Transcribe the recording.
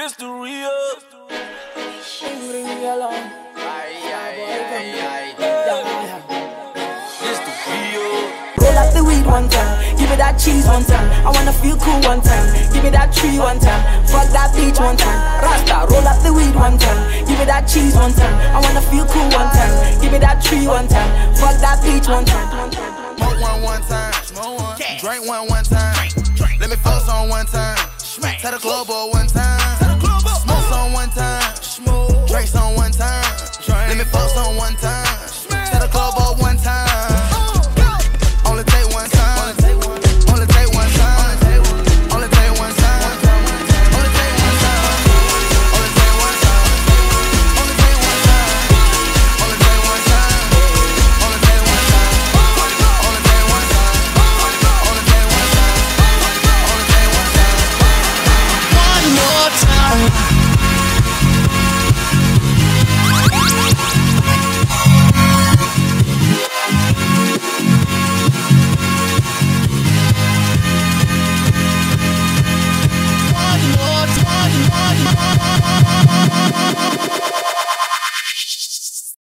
This the real. This the real. Roll up the weed one time, give me that cheese one time. I wanna feel cool one time, give me that tree one time. Fuck that beach one time, Rasta. Roll up the weed one time, give me that cheese one time. I wanna feel cool one time, give me that tree one time. Fuck that beach one time. Smoke one time, drink one time. Let me fuck on one time, tell the club up one time. Smoke on one time, drink on one time. Let me fuck on one time, tell the club up one time. Only take one time, only take one time, only take one time, only take one time, only take one time, only take one time, only take one time, only take one time, only take one time, only take one time, only take one time. One more time.